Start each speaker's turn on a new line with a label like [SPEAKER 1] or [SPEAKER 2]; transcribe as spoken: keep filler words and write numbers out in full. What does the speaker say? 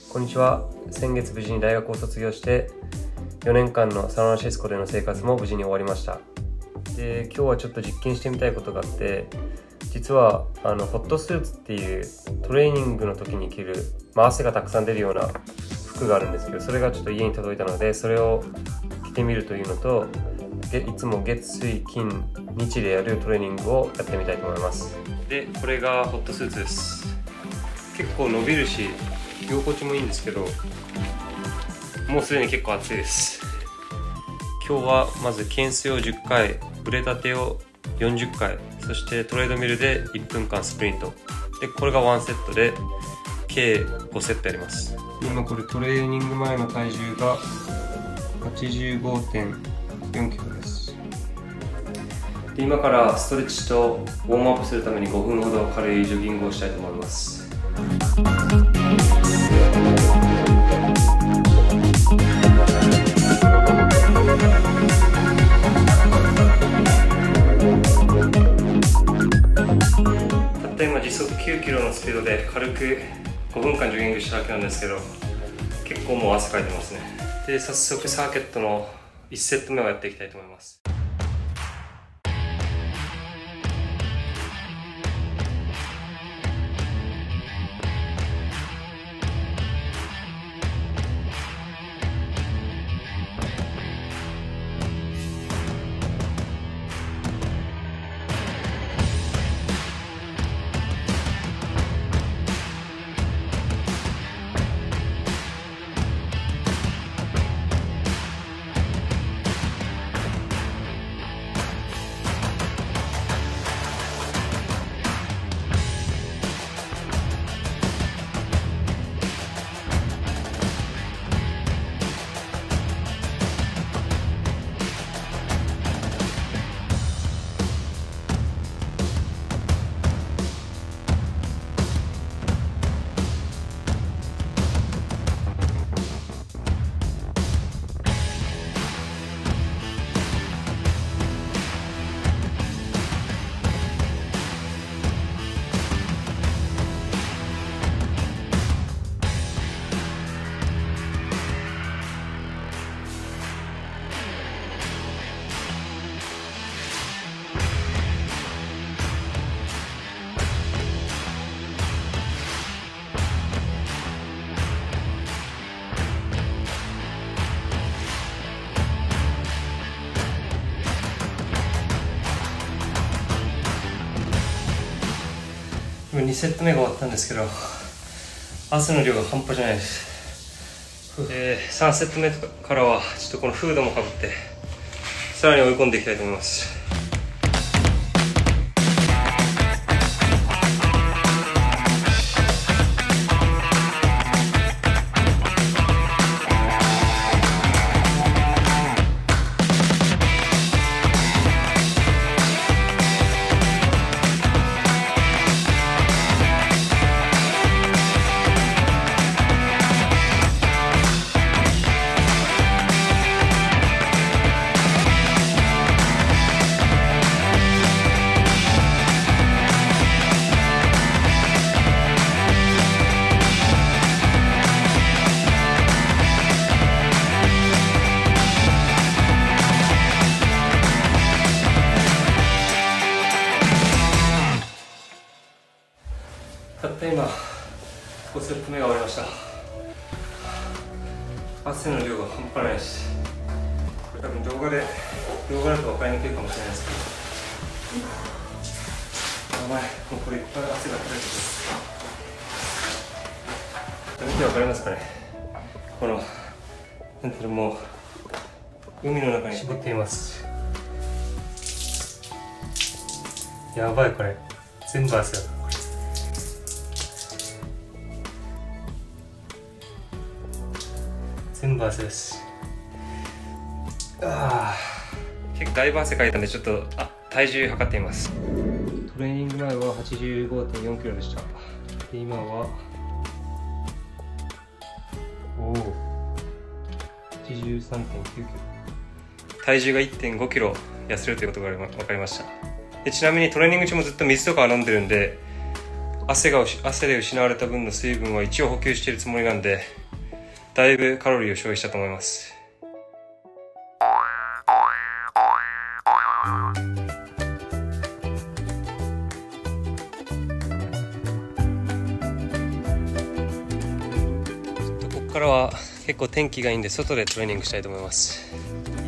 [SPEAKER 1] こんにちは。先月無事に大学を卒業してよねんかんのサンフランシスコでの生活も無事に終わりました。で、今日はちょっと実験してみたいことがあって、実はあのホットスーツっていうトレーニングの時に着る、まあ、汗がたくさん出るような服があるんですけど、それがちょっと家に届いたので、それを着てみるというのと、いつも月水金日でやるトレーニングをやってみたいと思います。で、これがホットスーツです。結構伸びるし着心地もいいんですけど、もうすでに結構暑いです。今日はまず懸垂をじゅっかい、腕立てをよんじゅっかい、そしてトレードミルでいっぷんかんスプリントで、これがワンセットで計ごセットやります。今これトレーニング前の体重が はちじゅうごてんよんキロです。で、今からストレッチとウォームアップするためにごふんほど軽いジョギングをしたいと思います。たった今時速きゅうキロのスピードで軽くごふんかんジョギングしただけなんですけど、結構もう汗かいてますね。で、早速サーキットのいちセット目をやっていきたいと思います。今にセット目が終わったんですけど、汗の量が半端じゃないです。えー、さんセット目からはちょっとこのフードもかぶってさらに追い込んでいきたいと思います。たった今ごセット目が終わりました。汗の量が半端ないです。これ多分動画で動画だと分かりにくいかもしれないですけど、やばい、もうこれいっぱい汗が垂れてる。見て分かりますかね、このなんていうの、もう海の中に絞っています。やばい、これ全部汗だ。全部汗です。あー、結構だいぶ汗かいたんで、ちょっとあ体重測ってみます。トレーニング前は はちじゅうごてんよんキロでした。で、今はおお はちじゅうさんてんきゅうキロ、体重が いってんごキロ痩せるということが分かりました。で、ちなみにトレーニング中もずっと水とか飲んでるんで、 汗が汗で失われた分の水分は一応補給しているつもりなんで、だいぶカロリーを消費したと思います。ここからは結構天気がいいんで外でトレーニングしたいと思います。